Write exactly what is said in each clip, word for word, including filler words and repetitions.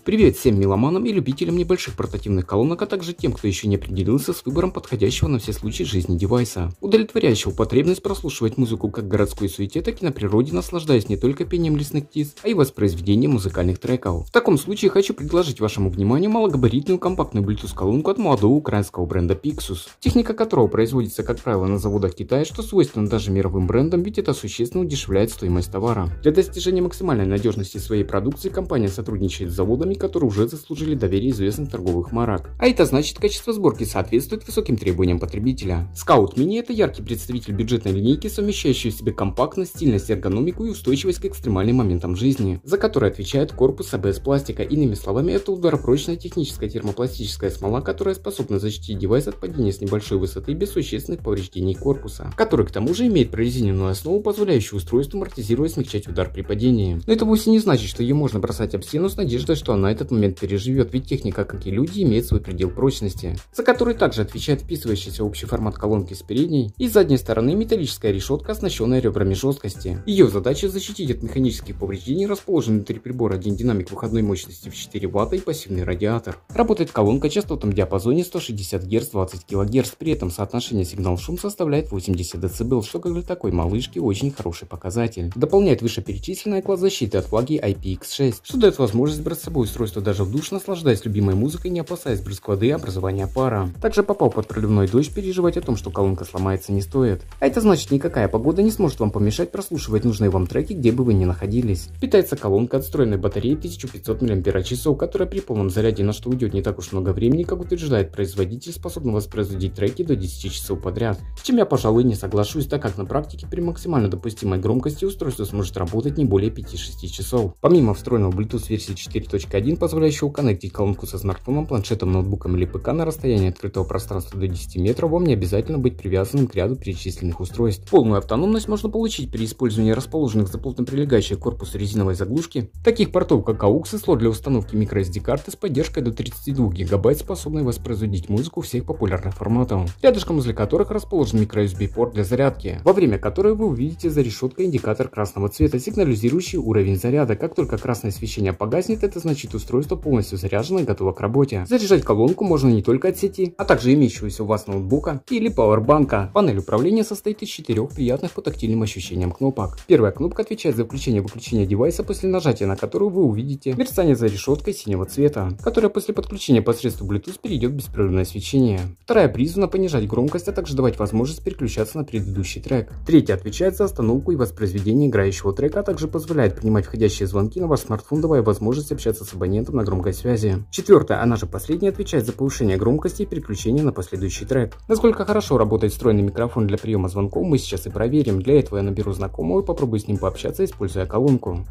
Привет всем меломанам и любителям небольших портативных колонок, а также тем, кто еще не определился с выбором подходящего на все случаи жизни девайса, удовлетворяющего потребность прослушивать музыку как в городской суете, так и на природе, наслаждаясь не только пением лесных птиц, а и воспроизведением музыкальных треков. В таком случае хочу предложить вашему вниманию малогабаритную компактную Bluetooth колонку от молодого украинского бренда Pixus, техника которого производится, как правило, на заводах Китая, что свойственно даже мировым брендам, ведь это существенно удешевляет стоимость товара. Для достижения максимальной надежности своей продукции компания сотрудничает с заводами, которые уже заслужили доверие известных торговых марок. А это значит, качество сборки соответствует высоким требованиям потребителя. Scout Mini — это яркий представитель бюджетной линейки, совмещающий в себе компактность, стильность, эргономику и устойчивость к экстремальным моментам жизни, за который отвечает корпус эй би эс-пластика. Иными словами, это ударопрочная техническая термопластическая смола, которая способна защитить девайс от падения с небольшой высоты без существенных повреждений корпуса, который к тому же имеет прорезиненную основу, позволяющую устройству амортизировать и смягчать удар при падении. Но это вовсе не значит, что ее можно бросать об стену с надеждой, что она этот момент переживет, ведь техника, как и люди, имеет свой предел прочности, за который также отвечает вписывающийся в общий формат колонки с передней и задней стороны металлическая решетка, оснащенная ребрами жесткости. Ее задача защитить от механических повреждений расположенный внутри прибора один динамик выходной мощности в четыре ватта и пассивный радиатор. Работает колонка в частотном диапазоне сто шестьдесят герц — двадцать килогерц, при этом соотношение сигнал-шум составляет восемьдесят децибел, что как для такой малышки очень хороший показатель. Дополняет вышеперечисленная класс защиты от влаги ай пи икс шесть, что дает возможность брать с собой устройство даже в душ, наслаждаясь любимой музыкой, не опасаясь брызг воды и образования пара. Также, попав под проливной дождь, переживать о том, что колонка сломается, не стоит. А это значит, никакая погода не сможет вам помешать прослушивать нужные вам треки, где бы вы ни находились. Питается колонка от встроенной батареи тысяча пятьсот мАч, которая при полном заряде, на что уйдет не так уж много времени, как утверждает производитель, способна воспроизводить треки до десяти часов подряд. С чем я, пожалуй, не соглашусь, так как на практике при максимально допустимой громкости устройство сможет работать не более пяти-шести часов. Помимо встроенного Bluetooth версии четыре точка один, позволяющего коннектить колонку со смартфоном, планшетом, ноутбуком или ПК на расстоянии открытого пространства до десяти метров, вам не обязательно быть привязанным к ряду перечисленных устройств. Полную автономность можно получить при использовании расположенных за плотно прилегающей к корпусу резиновой заглушки таких портов, как эй ю экс и слот для установки microSD карты с поддержкой до тридцати двух гигабайт, способной воспроизводить музыку всех популярных форматов, рядышком возле которых расположен microUSB порт для зарядки, во время которой вы увидите за решеткой индикатор красного цвета, сигнализирующий уровень заряда. Как только красное освещение погаснет, это значит, устройство полностью заряжено и готово к работе. Заряжать колонку можно не только от сети, а также имеющегося у вас ноутбука или пауэрбанка. Панель управления состоит из четырех приятных по тактильным ощущениям кнопок. Первая кнопка отвечает за включение-выключение девайса, после нажатия на которую вы увидите мерцание за решеткой синего цвета, которое после подключения посредством Bluetooth перейдет в беспрерывное свечение. Вторая призвана понижать громкость, а также давать возможность переключаться на предыдущий трек. Третья отвечает за остановку и воспроизведение играющего трека, а также позволяет принимать входящие звонки на ваш смартфон, давая возможность общаться с абонентом на громкой связи. Четвертая, она же последняя, отвечает за повышение громкости и переключение на последующий трек. Насколько хорошо работает встроенный микрофон для приема звонков, мы сейчас и проверим. Для этого я наберу знакомого и попробую с ним пообщаться, используя колонку.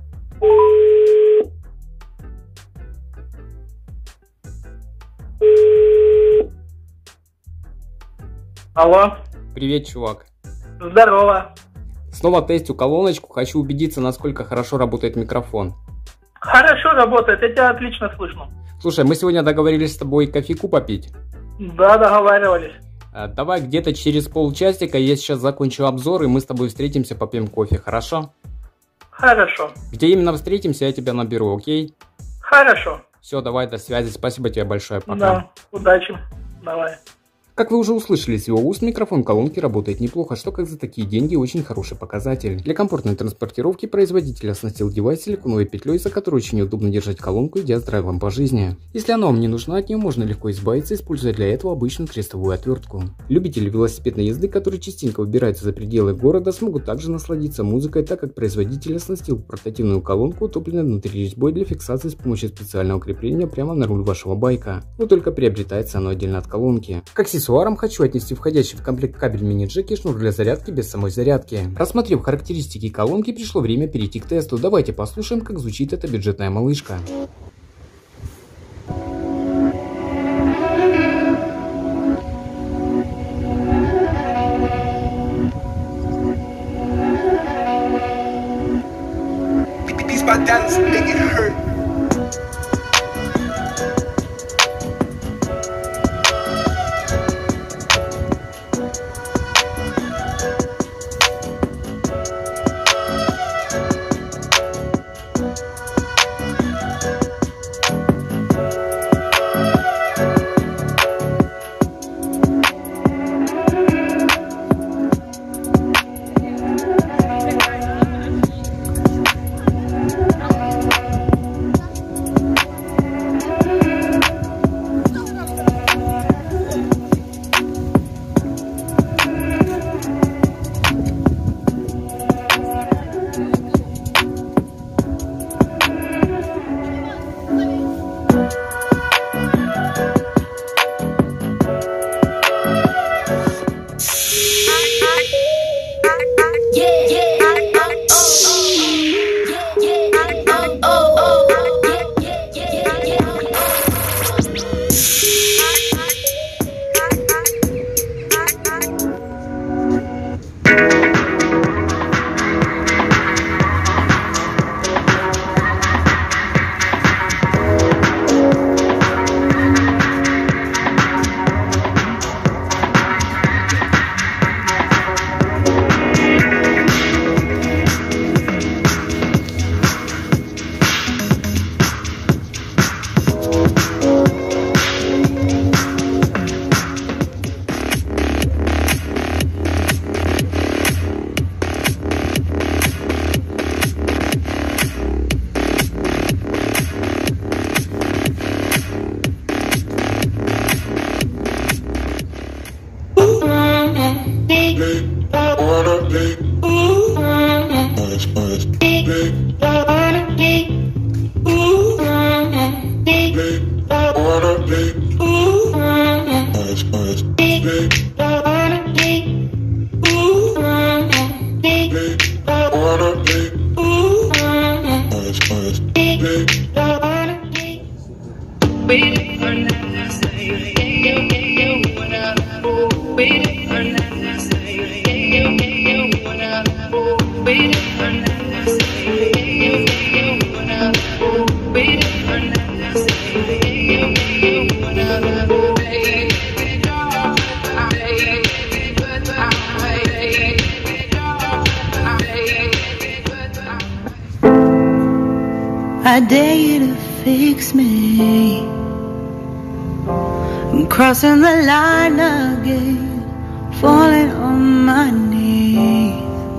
Алло. Привет, чувак. Здорово. Снова тестю колоночку, хочу убедиться, насколько хорошо работает микрофон. Хорошо работает, я тебя отлично слышно. Слушай, мы сегодня договорились с тобой кофейку попить. Да, договаривались. А, давай где-то через полчасика, я сейчас закончу обзор, и мы с тобой встретимся, попьем кофе, хорошо? Хорошо. Где именно встретимся, я тебя наберу, окей? Хорошо. Все, давай, до связи, спасибо тебе большое, пока. Да, удачи, давай. Как вы уже услышали с его уст, микрофон колонки работает неплохо, что как за такие деньги очень хороший показатель. Для комфортной транспортировки производитель оснастил девайс силиконовой петлей, за которой очень удобно держать колонку, идя с драйвом по жизни. Если она вам не нужна, от нее можно легко избавиться, используя для этого обычную крестовую отвертку. Любители велосипедной езды, которые частенько выбираются за пределы города, смогут также насладиться музыкой, так как производитель оснастил портативную колонку, утопленной внутри резьбой для фиксации с помощью специального крепления прямо на руль вашего байка. Но только приобретается оно отдельно от колонки. Как аксессуаром хочу отнести входящий в комплект кабель мини-джек и шнур для зарядки без самой зарядки. Рассмотрев характеристики колонки, пришло время перейти к тесту. Давайте послушаем, как звучит эта бюджетная малышка. I dare you to fix me. I'm crossing the line again, falling on my knees.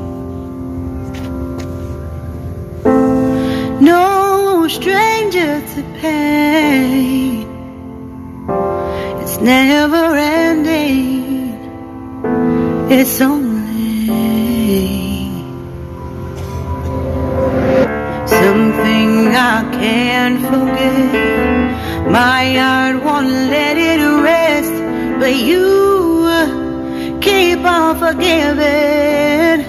No stranger to pain, it's never ending, it's only something I can't forget. My heart won't let it rest, but you keep on forgiving.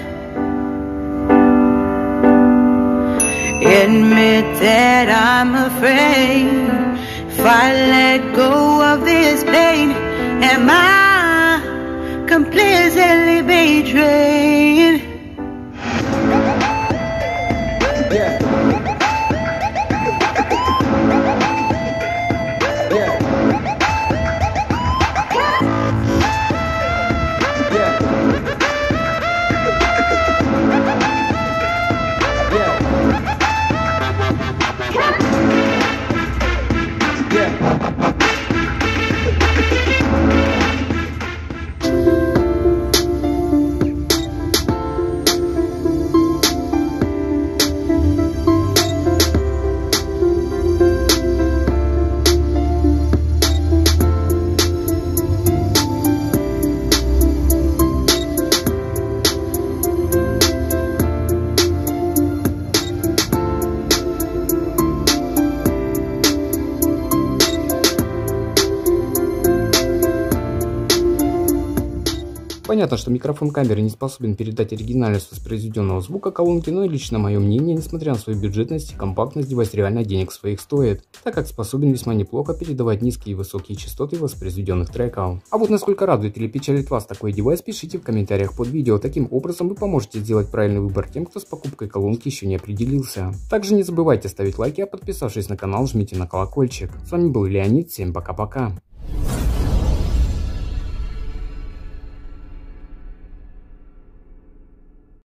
Admit that I'm afraid, if I let go of this pain, am I completely betrayed? Yeah. Понятно, что микрофон камеры не способен передать оригинальность воспроизведенного звука колонки, но и лично мое мнение, несмотря на свою бюджетность и компактность, девайс реально денег своих стоит, так как способен весьма неплохо передавать низкие и высокие частоты воспроизведенных треков. А вот насколько радует или печалит вас такой девайс, пишите в комментариях под видео. Таким образом вы поможете сделать правильный выбор тем, кто с покупкой колонки еще не определился. Также не забывайте ставить лайки, а подписавшись на канал, жмите на колокольчик. С вами был Леонид, всем пока-пока.